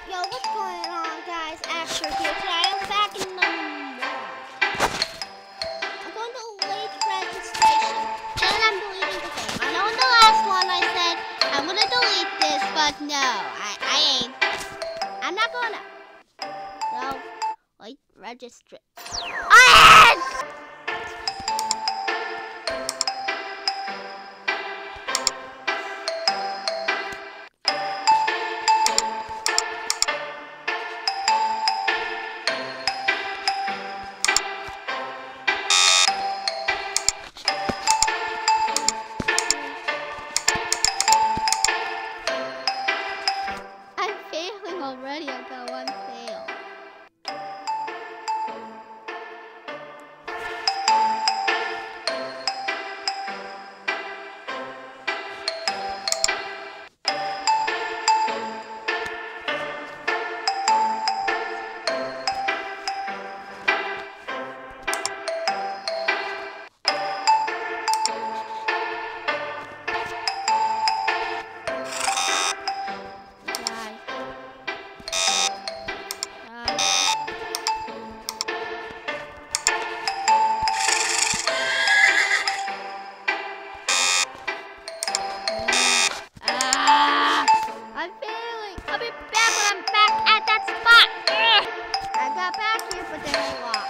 Yo, what's going on, guys? Asher here. Today I'm back in the moron. I'm going to delete present station, and I'm deleting the game. I know in the last one I said I'm gonna delete this, but no, I ain't. I'm not gonna. So, wait, register. I am! Already, I got one fail. I'll be back when I'm back at that spot. I got back here, but then I lost.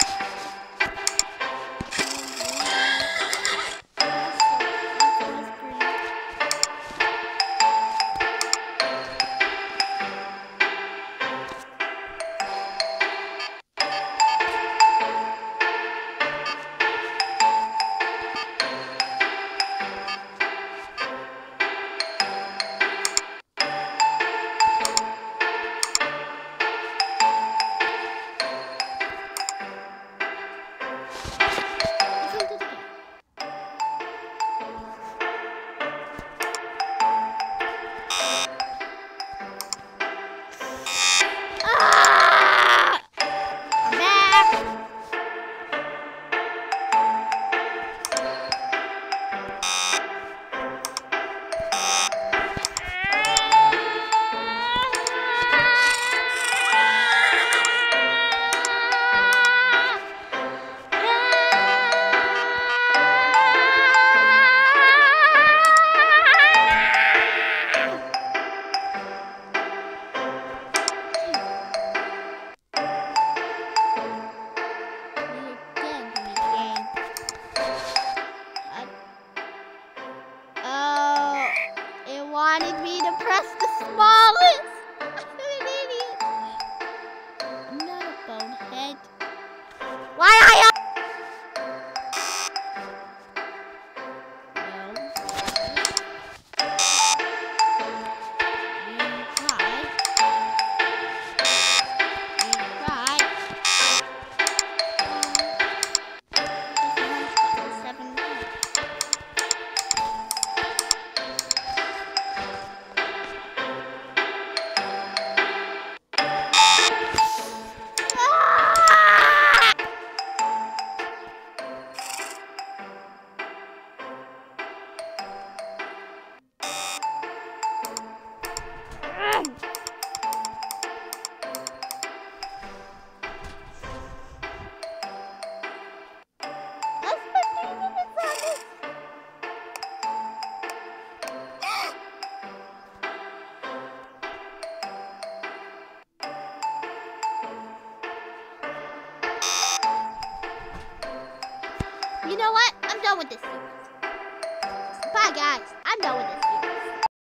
Wanted me to press the smallest. I'm an idiot. I'm not a bonehead. Why I? You know what? I'm done with this series. Bye, guys. I'm done with this series.